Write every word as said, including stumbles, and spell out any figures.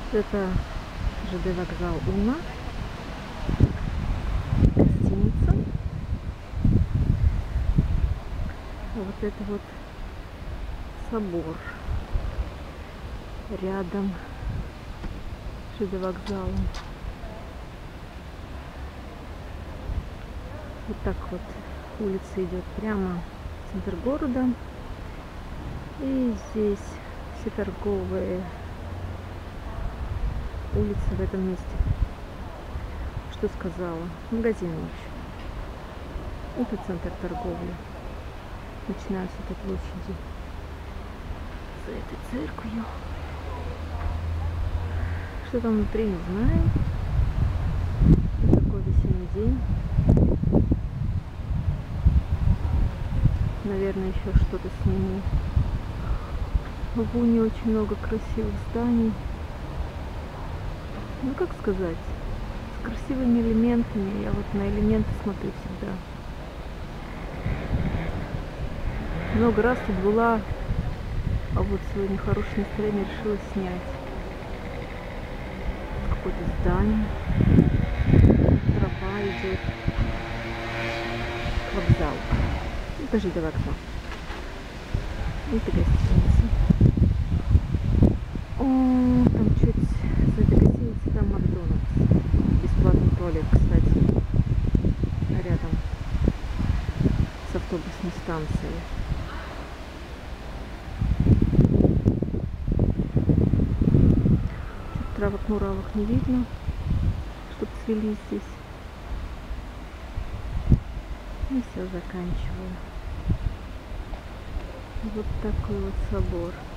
Это ЖД вокзал Уна, гостиница. Вот это вот собор рядом с ЖД вокзалом. Вот так вот улица идет прямо в центр города. И здесь все торговые улицы в этом месте. Что сказала? Магазин вообще. Это центр торговли. Начиная с этой площади. За этой церковью. Что там внутри, не знаю. Вот такой весенний день. Наверное, еще что-то сниму. В Уне очень много красивых зданий. Ну, как сказать, с красивыми элементами. Я вот на элементы смотрю всегда. Много раз тут была, а вот сегодня хорошее настроение решила снять. Какое-то здание. Трава идет к вокзалу. Это ЖД вокзал. Это гостиница. О, там чуть за этой гостиницей там Макдональдс. Бесплатный туалет, кстати. Рядом с автобусной станцией. Травок муравок не видно, чтобы цвели здесь. И все, заканчиваю. Вот такой вот собор.